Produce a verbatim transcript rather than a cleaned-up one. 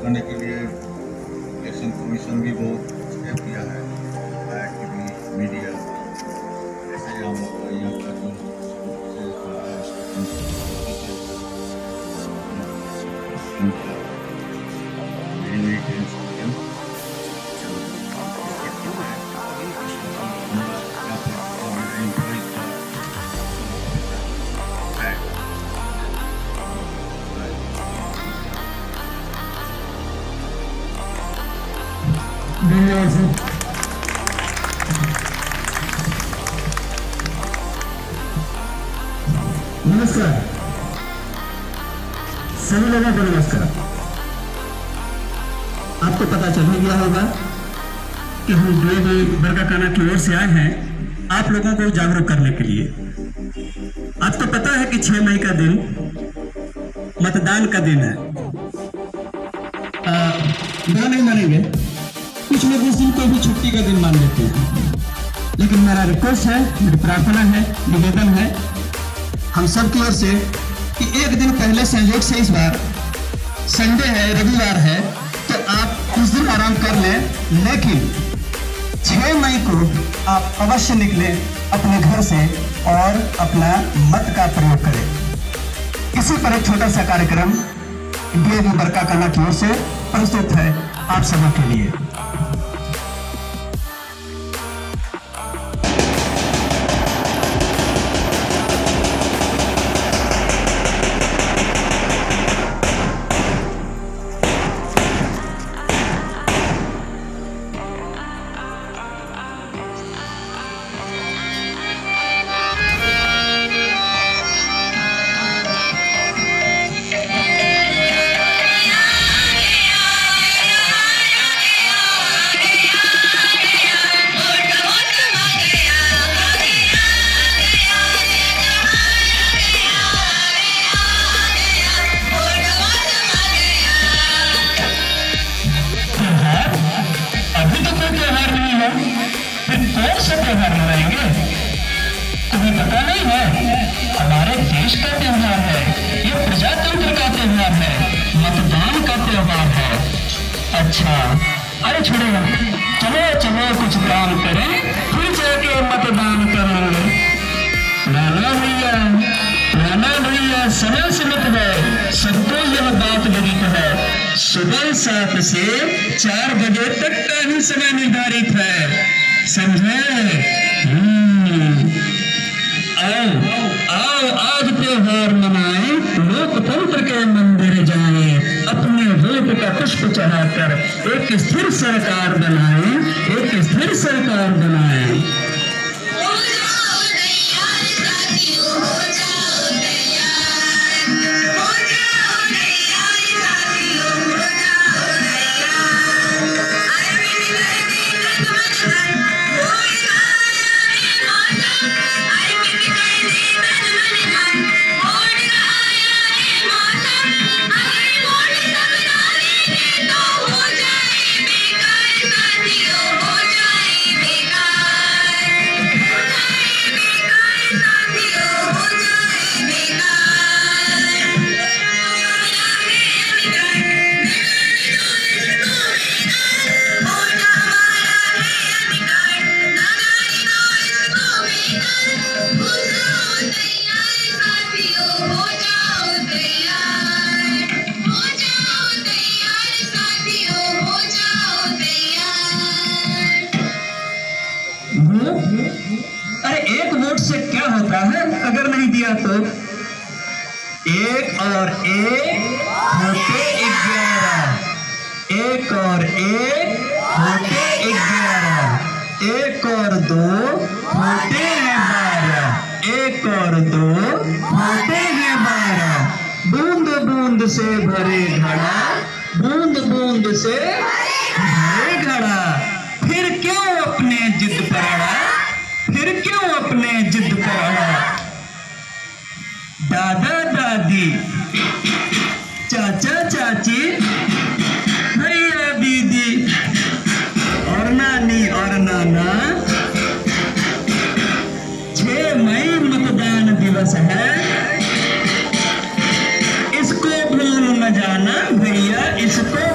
करने के लिए इलेक्शन कमीशन भी बहुत स्टेप किया है, टीवी मीडिया, ऐसे हम लोग यहाँ का जो नमस्कार सभी लोगों को नमस्कार। आपको पता चल ही गया होगा कि हम डीएवी बरकाकाना की ओर से आए हैं आप लोगों को जागरूक करने के लिए। आपको पता है कि छह मई का दिन मतदान का दिन है। बुरा नहीं मानेंगे, कुछ लोग इस दिन को भी छुट्टी का दिन मान लेते हैं, लेकिन मेरा रिक्वेस्ट है, मेरी प्रार्थना है, निवेदन है हम सब की ओर से कि एक दिन पहले संयोग से इस बार संडे है, रविवार है, तो आप उस दिन आराम कर लें, लेकिन छह मई को आप अवश्य निकलें अपने घर से और अपना मत का प्रयोग करें। इसी पर एक छोटा सा कार्यक्रम डीएवी बरकाकाना की ओर से प्रस्तुत है आप सबों के लिए। त्योहार मनाएंगे, तुम्हें पता नहीं है हमारे देश का त्योहार है, ये प्रजातंत्र का त्योहार है, मतदान का त्योहार है। अच्छा अरे छोड़ेगा, चलो चलो कुछ काम करें फिर जाके मतदान करेंगे। नाना भैया नाना भैया समय सीमित है, सबको यह बात विदित है, सुबह सात से चार बजे तक का ही समय निर्धारित है, समझे? आओ आओ आज त्योहार मनाएं, लोकतंत्र के मंदिर जाएं, अपने वोट का पुष्प चढ़ाकर एक स्थिर सरकार बनाएं, एक स्थिर सरकार बनाएं। अरे एक वोट से क्या होता है अगर नहीं दिया तो? एक और एक होते ग्यारह, एक और एक होते ग्यारह, एक और दो होते हैं बारह, एक और दो होते हैं बारह। बूंद बूंद से भरे घड़ा, बूंद बूंद से भरे घड़ा, फिर क्यों अपने जिद पर अड़ा, फिर क्यों अपने जिद पर अड़ा। दादा दादी, चाचा चाची, भैया दीदी और नानी और नाना, छह मई मतदान दिवस है, इसको भूल न जाना भैया, इसको